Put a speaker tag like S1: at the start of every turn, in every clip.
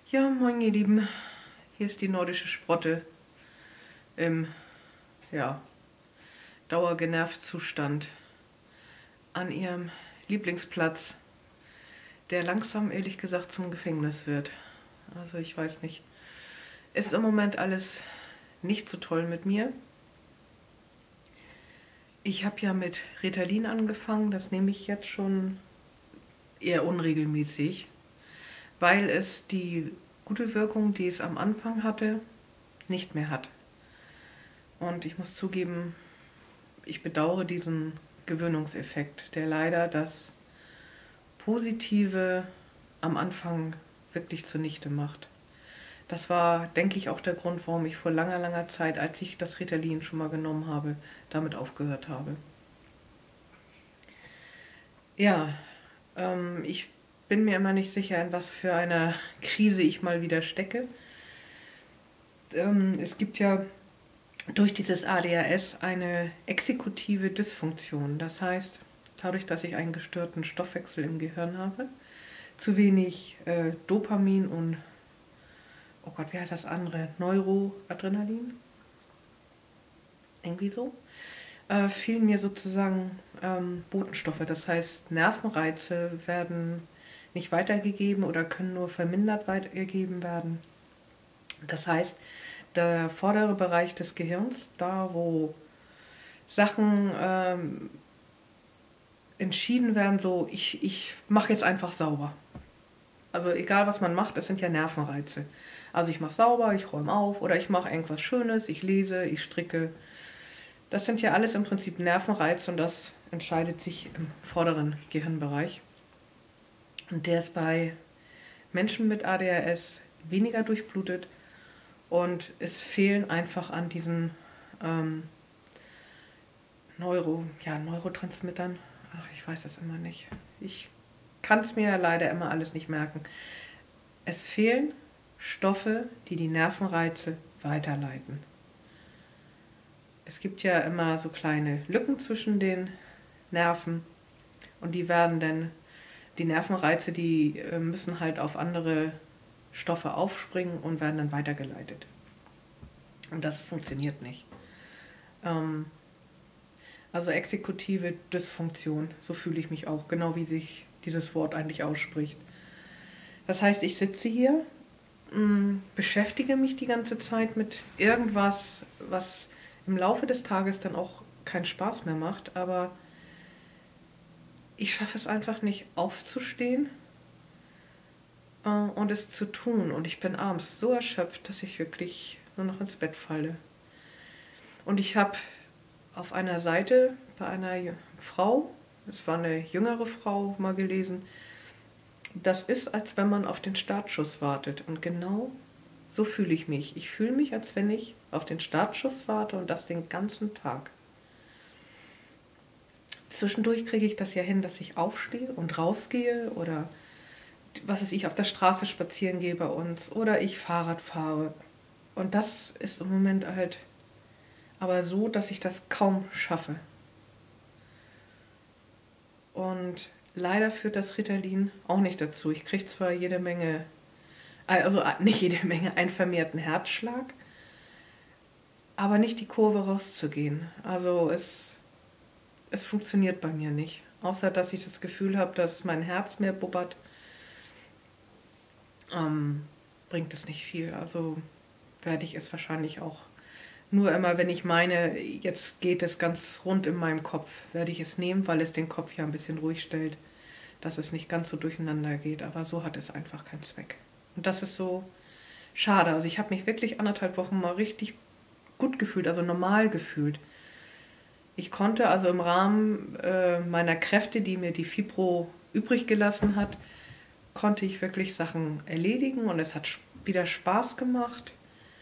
S1: Ja, moin ihr Lieben, hier ist die nordische Sprotte im, ja, Dauergenervt-Zustand an ihrem Lieblingsplatz, der langsam, ehrlich gesagt, zum Gefängnis wird. Also ich weiß nicht, ist im Moment alles nicht so toll mit mir. Ich habe ja mit Ritalin angefangen, das nehme ich jetzt schon eher unregelmäßig, weil es die gute Wirkung, die es am Anfang hatte, nicht mehr hat. Und ich muss zugeben, ich bedauere diesen Gewöhnungseffekt, der leider das Positive am Anfang wirklich zunichte macht. Das war, denke ich, auch der Grund, warum ich vor langer, langer Zeit, als ich das Ritalin schon mal genommen habe, damit aufgehört habe. Ja, ich bin mir immer nicht sicher, in was für einer Krise ich mal wieder stecke. Es gibt ja durch dieses ADHS eine exekutive Dysfunktion. Das heißt, dadurch, dass ich einen gestörten Stoffwechsel im Gehirn habe, zu wenig Dopamin und, oh Gott, wie heißt das andere? Neuroadrenalin? Irgendwie so. Fehlen mir sozusagen Botenstoffe. Das heißt, Nervenreize werden nicht weitergegeben oder können nur vermindert weitergegeben werden. Das heißt, der vordere Bereich des Gehirns, da wo Sachen entschieden werden, so ich mache jetzt einfach sauber. Also egal was man macht, das sind ja Nervenreize. Also ich mache sauber, ich räume auf oder ich mache irgendwas Schönes, ich lese, ich stricke. Das sind ja alles im Prinzip Nervenreize und das entscheidet sich im vorderen Gehirnbereich. Und der ist bei Menschen mit ADHS weniger durchblutet und es fehlen einfach an diesen ähm, Neurotransmittern. Ach, ich weiß das immer nicht. Ich kann es mir leider immer alles nicht merken. Es fehlen Stoffe, die die Nervenreize weiterleiten. Es gibt ja immer so kleine Lücken zwischen den Nerven und die Nervenreize, die müssen halt auf andere Stoffe aufspringen und werden dann weitergeleitet. Und das funktioniert nicht. Also exekutive Dysfunktion, so fühle ich mich auch, genau wie sich dieses Wort eigentlich ausspricht. Das heißt, ich sitze hier, beschäftige mich die ganze Zeit mit irgendwas, was im Laufe des Tages dann auch keinen Spaß mehr macht, aber ich schaffe es einfach nicht aufzustehen und es zu tun. Und ich bin abends so erschöpft, dass ich wirklich nur noch ins Bett falle. Und ich habe auf einer Seite bei einer Frau, es war eine jüngere Frau, mal gelesen, das ist, als wenn man auf den Startschuss wartet. Und genau so fühle ich mich. Ich fühle mich, als wenn ich auf den Startschuss warte und das den ganzen Tag. Zwischendurch kriege ich das ja hin, dass ich aufstehe und rausgehe oder was weiß ich, auf der Straße spazieren gehe bei uns oder ich Fahrrad fahre. Und das ist im Moment halt aber so, dass ich das kaum schaffe. Und leider führt das Ritalin auch nicht dazu. Ich kriege zwar jede Menge, also nicht jede Menge, einen vermehrten Herzschlag, aber nicht die Kurve rauszugehen. Also es funktioniert bei mir nicht. Außer, dass ich das Gefühl habe, dass mein Herz mehr bubbert, bringt es nicht viel. Also werde ich es wahrscheinlich auch nur immer, wenn ich meine, jetzt geht es ganz rund in meinem Kopf, werde ich es nehmen, weil es den Kopf ja ein bisschen ruhig stellt, dass es nicht ganz so durcheinander geht. Aber so hat es einfach keinen Zweck. Und das ist so schade. Also ich habe mich wirklich 1,5 Wochen mal richtig gut gefühlt, also normal gefühlt. Ich konnte also im Rahmen meiner Kräfte, die mir die Fibro übrig gelassen hat, konnte ich wirklich Sachen erledigen und es hat wieder Spaß gemacht.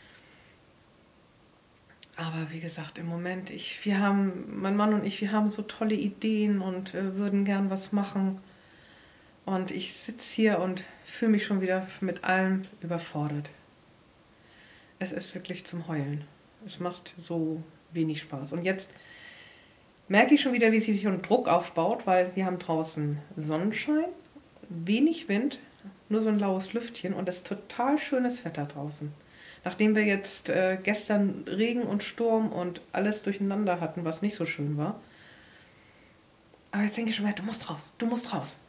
S1: Aber wie gesagt, im Moment, mein Mann und ich, wir haben so tolle Ideen und würden gern was machen. Und ich sitze hier und fühle mich schon wieder mit allem überfordert. Es ist wirklich zum Heulen. Es macht so wenig Spaß. Und jetzt merke ich schon wieder, wie sich so ein Druck aufbaut, weil wir haben draußen Sonnenschein, wenig Wind nur so ein laues Lüftchen und es ist total schönes Wetter draußen. Nachdem wir jetzt gestern Regen und Sturm und alles durcheinander hatten, was nicht so schön war. Aber jetzt denke ich schon mal, du musst raus, du musst raus.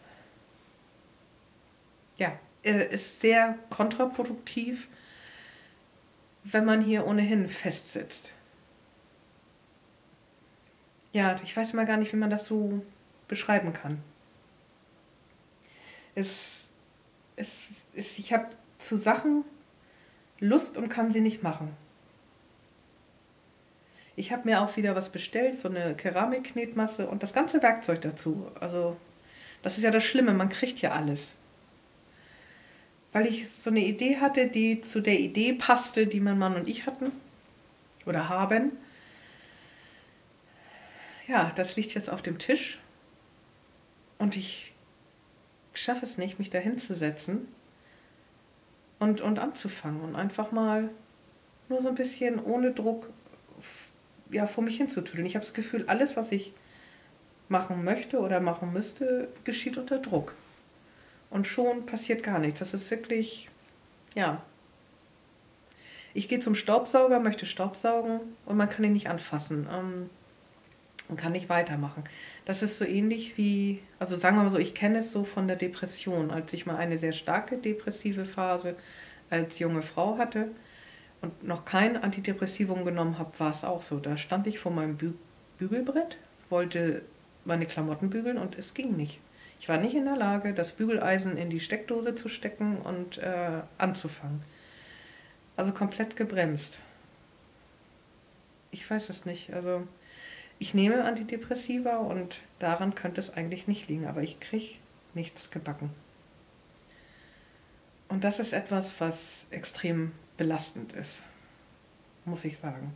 S1: Ja, ist sehr kontraproduktiv, wenn man hier ohnehin festsitzt. Ja, ich weiß mal gar nicht, wie man das so beschreiben kann. Es, ich habe zu Sachen Lust und kann sie nicht machen. Ich habe mir auch wieder was bestellt, so eine Keramikknetmasse und das ganze Werkzeug dazu. Also, das ist ja das Schlimme, man kriegt ja alles. Weil ich so eine Idee hatte, die zu der Idee passte, die mein Mann und ich hatten oder haben. Ja, das liegt jetzt auf dem Tisch und ich schaffe es nicht, mich da hinzusetzen und anzufangen und einfach mal nur so ein bisschen ohne Druck ja, vor mich hinzutüdeln. Ich habe das Gefühl, alles, was ich machen möchte oder machen müsste, geschieht unter Druck. Und schon passiert gar nichts. Das ist wirklich, ja. Ich gehe zum Staubsauger, möchte Staubsaugen und man kann ihn nicht anfassen und kann nicht weitermachen. Das ist so ähnlich wie, also sagen wir mal so, ich kenne es so von der Depression. Als ich mal eine sehr starke depressive Phase als junge Frau hatte und noch kein Antidepressivum genommen habe, war es auch so. Da stand ich vor meinem Bügelbrett, wollte meine Klamotten bügeln und es ging nicht. Ich war nicht in der Lage, das Bügeleisen in die Steckdose zu stecken und anzufangen. Also komplett gebremst. Ich weiß es nicht. Also ich nehme Antidepressiva und daran könnte es eigentlich nicht liegen, aber ich kriege nichts gebacken. Und das ist etwas, was extrem belastend ist, muss ich sagen.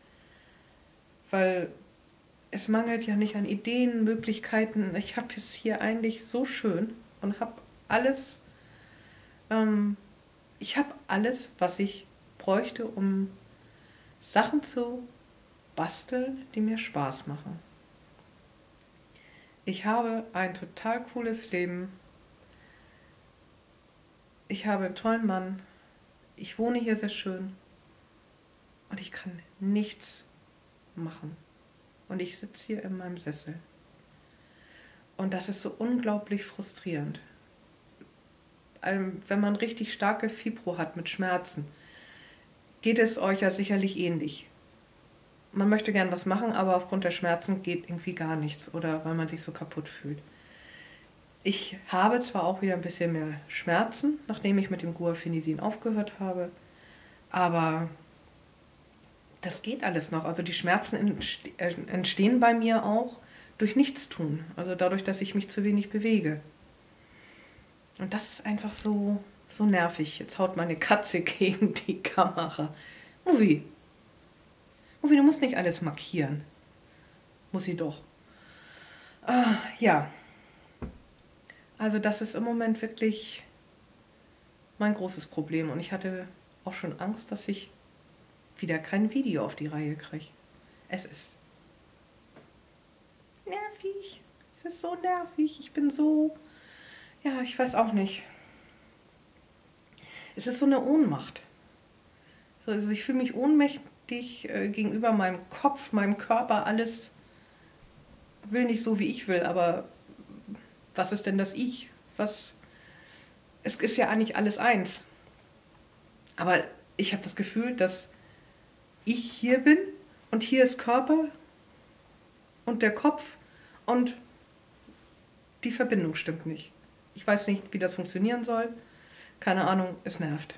S1: Weil es mangelt ja nicht an Ideen, Möglichkeiten. Ich habe es hier eigentlich so schön und habe alles, ich habe alles, was ich bräuchte, um Sachen zu basteln, die mir Spaß machen. Ich habe ein total cooles Leben. Ich habe einen tollen Mann. Ich wohne hier sehr schön. Und ich kann nichts machen. Und ich sitze hier in meinem Sessel. Und das ist so unglaublich frustrierend. Wenn man richtig starke Fibro hat mit Schmerzen, geht es euch ja sicherlich ähnlich. Man möchte gern was machen, aber aufgrund der Schmerzen geht irgendwie gar nichts oder weil man sich so kaputt fühlt. Ich habe zwar auch wieder ein bisschen mehr Schmerzen, nachdem ich mit dem Guaifenesin aufgehört habe, aber das geht alles noch. Also die Schmerzen entstehen bei mir auch durch Nichtstun, also dadurch, dass ich mich zu wenig bewege. Und das ist einfach so nervig. Jetzt haut meine Katze gegen die Kamera. Uwi, Uwi, du musst nicht alles markieren. Muss sie doch. Ja, also das ist im Moment wirklich mein großes Problem. Und ich hatte auch schon Angst, dass ich wieder kein Video auf die Reihe kriege. Es ist nervig. Es ist so nervig. Ich bin so, ja, ich weiß auch nicht. Es ist so eine Ohnmacht. Also ich fühle mich ohnmächtig gegenüber meinem Kopf, meinem Körper, alles will nicht so, wie ich will, aber was ist denn das Ich? Es ist ja eigentlich alles eins. Aber ich habe das Gefühl, dass ich hier bin und hier ist Körper und der Kopf und die Verbindung stimmt nicht. Ich weiß nicht, wie das funktionieren soll. Keine Ahnung, es nervt.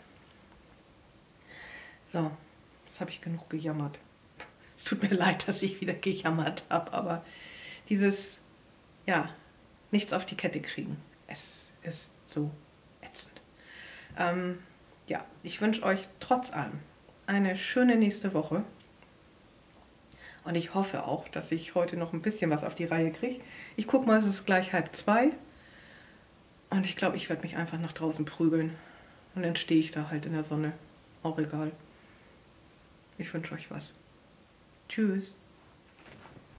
S1: So, jetzt habe ich genug gejammert. Es tut mir leid, dass ich wieder gejammert habe, aber dieses, ja, nichts auf die Kette kriegen. Es ist so ätzend. Ja, ich wünsche euch trotz allem eine schöne nächste Woche. Und ich hoffe auch, dass ich heute noch ein bisschen was auf die Reihe kriege. Ich gucke mal, es ist gleich 1:30. Und ich glaube, ich werde mich einfach nach draußen prügeln. Und dann stehe ich da halt in der Sonne. Auch egal. Ich wünsche euch was. Tschüss.